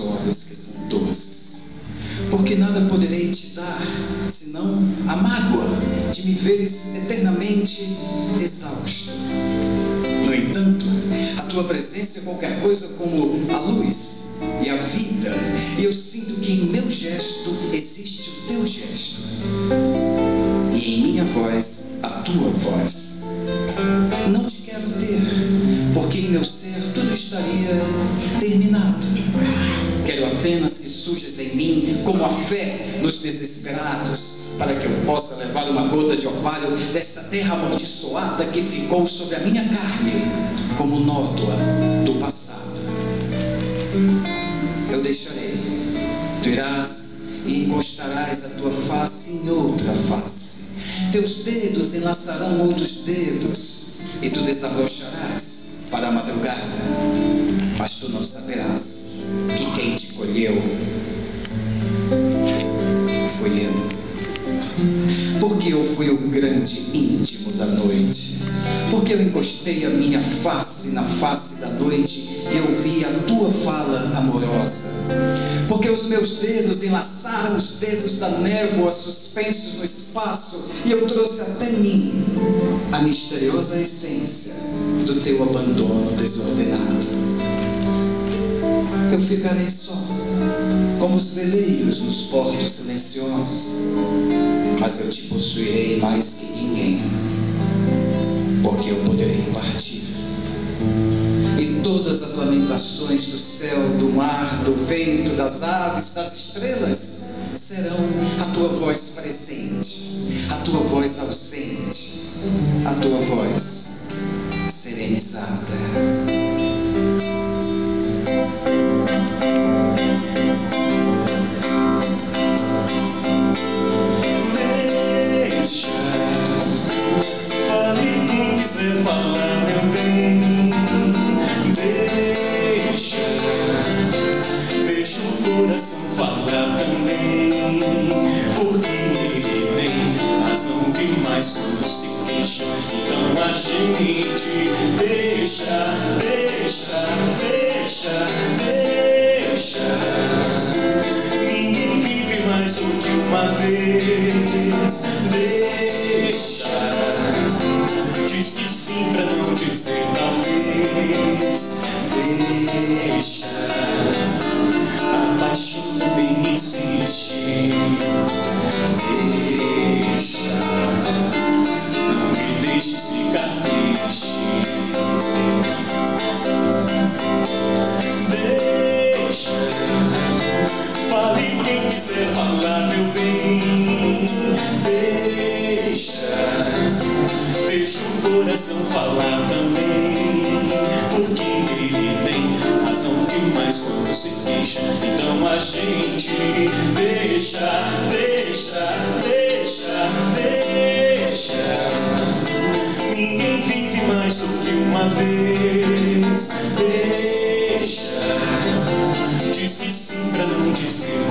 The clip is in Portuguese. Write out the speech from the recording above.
olhos que são doces, porque nada poderei te dar, senão a mágoa de me veres eternamente exausto. No entanto, a tua presença é qualquer coisa como a luz e a vida, e eu sinto que em meu gesto existe o teu gesto, e em minha voz a tua voz. Não te quero ter, porque em meu ser tudo estaria terminado. Quero apenas que surjas em mim como a fé nos desesperados, para que eu possa levar uma gota de orvalho desta terra amaldiçoada que ficou sobre a minha carne como nódoa do passado. Eu deixarei, tu irás e encostarás a tua face em outra face. Teus dedos enlaçarão outros dedos, e tu desabrocharás para a madrugada, mas tu não saberás que quem te colheu fui eu, porque eu fui o grande íntimo da noite, porque eu encostei a minha face na face da noite e ouvi a tua fala amorosa, porque os meus dedos enlaçaram os dedos da névoa suspensos no espaço, e eu trouxe até mim a misteriosa essência do teu abandono desordenado. Eu ficarei só, como os veleiros nos portos silenciosos, mas eu te possuirei mais que ninguém, porque eu poderei partir. E todas as lamentações do céu, do mar, do vento, das aves, das estrelas, serão a tua voz presente, a tua voz ausente, a tua voz serenizada. Falar, meu bem, deixa o coração falar também, porque ele tem razão demais quando se queixa. Então a gente deixa. Ninguém vive mais do que uma vez. Diz que sim pra não dizer talvez. Deixa, a paixão também existe. Deixa, não me deixes ficar triste. Deixa, fale quem quiser falar, meu bem. Deixa o coração falar também, porque ele tem razão demais quando se queixa. Então a gente deixa. Ninguém vive mais do que uma vez. Deixa, diz que sim pra não dizer